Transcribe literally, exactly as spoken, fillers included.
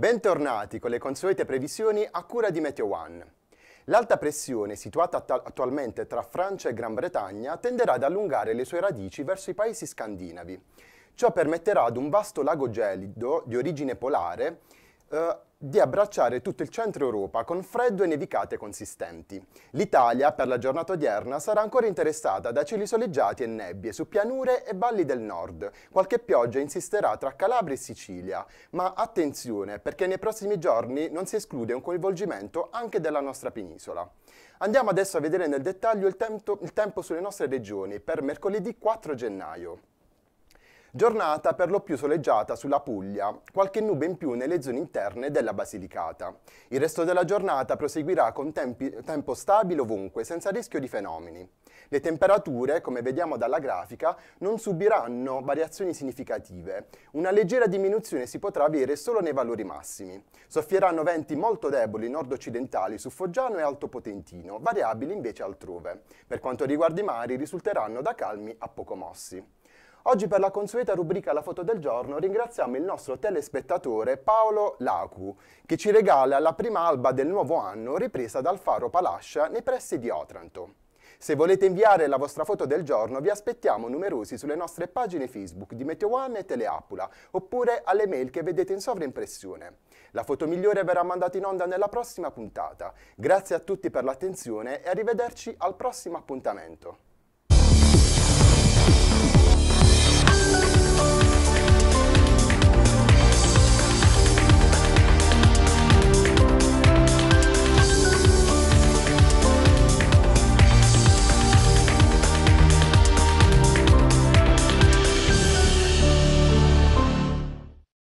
Bentornati con le consuete previsioni a cura di Meteo One. L'alta pressione, situata attualmente tra Francia e Gran Bretagna, tenderà ad allungare le sue radici verso i paesi scandinavi. Ciò permetterà ad un vasto lago gelido di origine polare eh, di abbracciare tutto il centro Europa con freddo e nevicate consistenti. L'Italia, per la giornata odierna, sarà ancora interessata da cieli soleggiati e nebbie su pianure e valli del nord. Qualche pioggia insisterà tra Calabria e Sicilia, ma attenzione perché nei prossimi giorni non si esclude un coinvolgimento anche della nostra penisola. Andiamo adesso a vedere nel dettaglio il tempo, il tempo sulle nostre regioni per mercoledì quattro gennaio. Giornata per lo più soleggiata sulla Puglia, qualche nube in più nelle zone interne della Basilicata. Il resto della giornata proseguirà con tempi, tempo stabile ovunque, senza rischio di fenomeni. Le temperature, come vediamo dalla grafica, non subiranno variazioni significative. Una leggera diminuzione si potrà avere solo nei valori massimi. Soffieranno venti molto deboli nord-occidentali su Foggiano e Alto Potentino, variabili invece altrove. Per quanto riguarda i mari, risulteranno da calmi a poco mossi. Oggi per la consueta rubrica La foto del giorno ringraziamo il nostro telespettatore Paolo Lacu, che ci regala la prima alba del nuovo anno ripresa dal faro Palascia nei pressi di Otranto. Se volete inviare la vostra foto del giorno vi aspettiamo numerosi sulle nostre pagine Facebook di Meteo One e Teleapula, oppure alle mail che vedete in sovraimpressione. La foto migliore verrà mandata in onda nella prossima puntata. Grazie a tutti per l'attenzione e arrivederci al prossimo appuntamento.